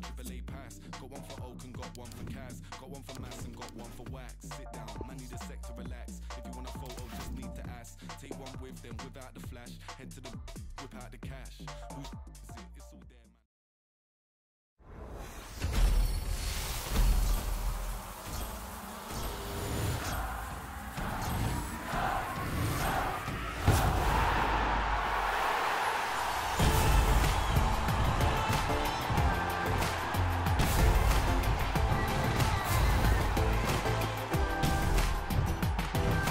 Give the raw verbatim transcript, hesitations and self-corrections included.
triple A pass. Got one for Oak and got one for Kaz. Got one for Mass and got one for Wax. Sit down, man need a sec to relax. If you want a photo, just need to ask. Take one with them without the flash. Head to the whip out the cash. Who's